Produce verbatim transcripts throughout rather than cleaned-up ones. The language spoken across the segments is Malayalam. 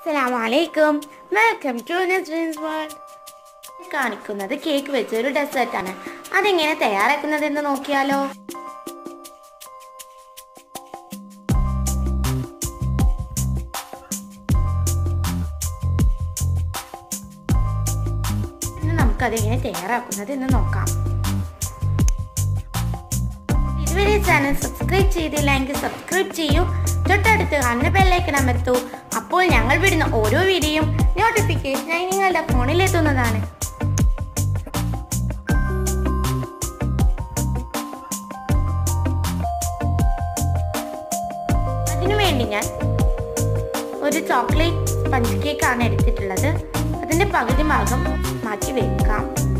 Assalamualaikum. Welcome to Nasrin'z world. കാണിക്കുന്നത് കേക്ക് വെച്ച ഒരു ഡെസേർട്ട് ആണ്. അതെങ്ങനെ തയ്യാറാക്കുന്നതെന്ന് നോക്കിയാലോ? ഇന്ന് നമുക്ക് അതെങ്ങനെ തയ്യാറാക്കുന്നത് എന്ന് നോക്കാം. ഇതുവരെ ചാനൽ സബ്സ്ക്രൈബ് ചെയ്തില്ലെങ്കിൽ സബ്സ്ക്രൈബ് ചെയ്യൂ. തൊട്ടടുത്ത് കാണുന്ന ബെല്ലൈക്കൺ അമർത്തൂ. അപ്പോൾ ഞങ്ങൾ വിടുന്ന ഓരോ വീഡിയോയും നോട്ടിഫിക്കേഷനായി നിങ്ങളുടെ ഫോണിൽ എത്തുന്നതാണ്. അതിനുവേണ്ടി ഞാൻ ഒരു ചോക്ലേറ്റ് സ്പഞ്ച് കേക്ക് ആണ് എടുത്തിട്ടുള്ളത്. അതിന്റെ പകുതി ഭാഗം മാറ്റി വെക്കാം.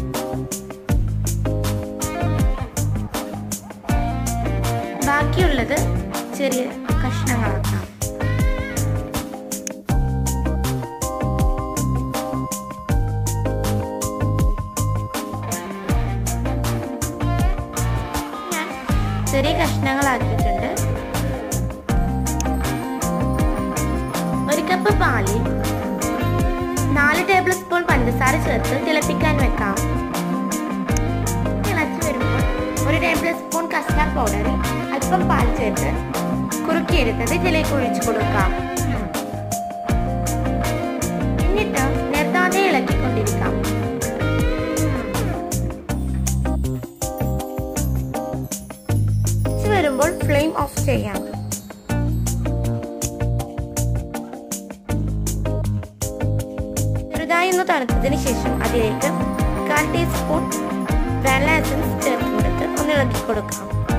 ബാക്കിയുള്ളത് ചെറിയ കഷ്ണങ്ങളാക്കാം. ഞാൻ ചെറിയ കഷ്ണങ്ങളാക്കിയിട്ടുണ്ട്. ഒരു കപ്പ് പാലിൽ നാല് ടേബിൾ സ്പൂൺ പഞ്ചസാര ചേർത്ത് തിളപ്പിക്കാൻ വെക്കാം. തിളച്ചു വരുമ്പോൾ ഒരു ടേബിൾ സ്പൂൺ കസ്റ്റാർഡ് പൗഡറിൽ അല്പം പാൽ ചേർത്ത് കുറുക്കിയെടുത്തത് ഇതിലേക്ക് ഒഴിച്ചു കൊടുക്കാം. എന്നിട്ട് നിർത്താതെ ഇളക്കിക്കൊണ്ടിരിക്കാം. വരുമ്പോൾ ഫ്ലെയിം ഓഫ് ചെയ്യാം. ചെറുതായി ഒന്ന് തണുത്തതിന് ശേഷം അതിലേക്ക് കാൽ ടീസ്പൂൺ വാനില എസൻസ് ചേർത്ത് കൊടുത്ത് ഒന്ന് ഇളക്കി കൊടുക്കാം.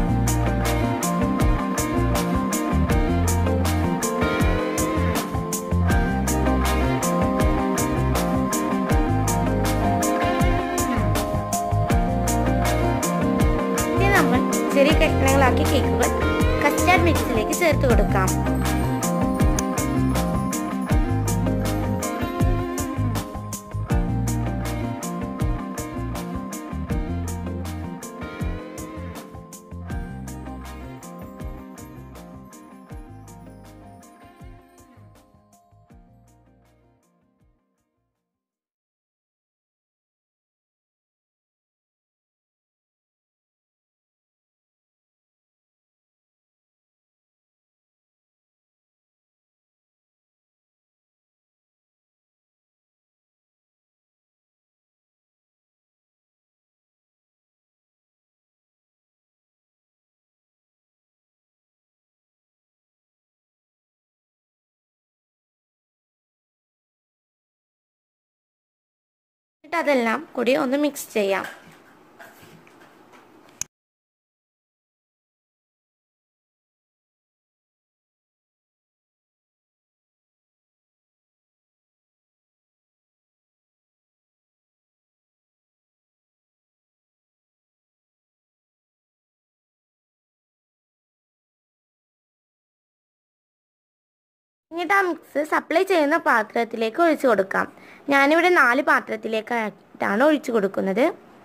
നമ്മൾ ചെറിയ കഷ്ണങ്ങളാക്കി കേക്കുകൾ കസ്റ്റാർഡ് മിക്സിലേക്ക് ചേർത്ത് കൊടുക്കാം. എന്നിട്ട് അതെല്ലാം കൂടി ഒന്ന് മിക്സ് ചെയ്യാം. എന്നിട്ട് ആ മിക്സ് സപ്ലൈ ചെയ്യുന്ന പാത്രത്തിലേക്ക് ഒഴിച്ചു കൊടുക്കാം. ഞാനിവിടെ നാല് പാത്രത്തിലേക്കായിട്ടാണ് ഒഴിച്ചു കൊടുക്കുന്നത്.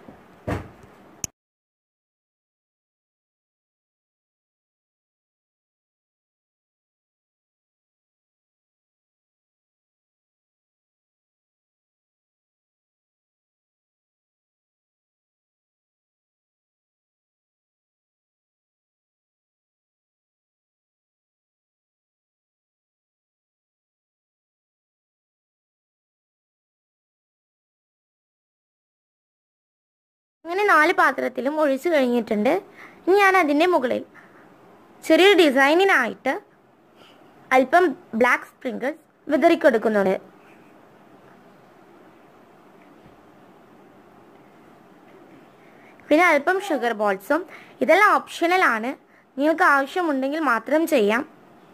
അങ്ങനെ നാല് പാത്രത്തിലും ഒഴിച്ചു കഴിഞ്ഞിട്ടുണ്ട്. ഇനി ഞാൻ അതിൻ്റെ മുകളിൽ ചെറിയൊരു ഡിസൈനിനായിട്ട് അല്പം ബ്ലാക്ക് സ്പ്രിങ്കിൾസ് വിതറിക്കൊടുക്കുന്നുണ്ട്. പിന്നെ അല്പം ഷുഗർ ബോൾസും. ഇതെല്ലാം ഓപ്ഷണലാണ്, നിങ്ങൾക്ക് ആവശ്യമുണ്ടെങ്കിൽ മാത്രം ചെയ്യാം.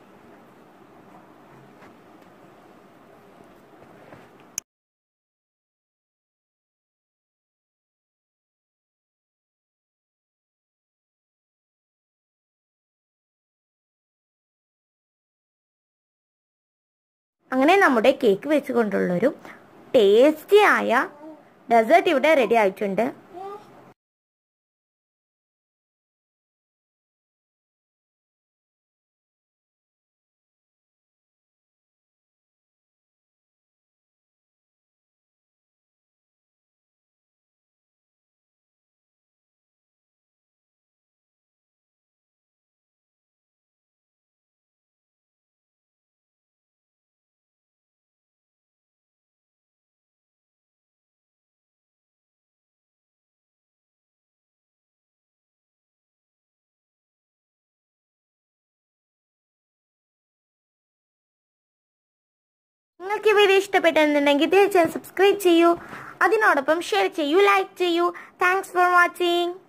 അങ്ങനെ നമ്മുടെ കേക്ക് വെച്ചുകൊണ്ടുള്ളൊരു ടേസ്റ്റി ആയ ഡെസേർട്ട് ഇവിടെ റെഡി ആയിട്ടുണ്ട്. നിങ്ങൾക്ക് ഈ വീഡിയോ ഇഷ്ടപ്പെട്ടെന്നുണ്ടെങ്കിൽ തീർച്ചയായും സബ്സ്ക്രൈബ് ചെയ്യൂ, അതിനോടൊപ്പം ഷെയർ ചെയ്യൂ, ലൈക്ക് ചെയ്യൂ. Thanks for watching.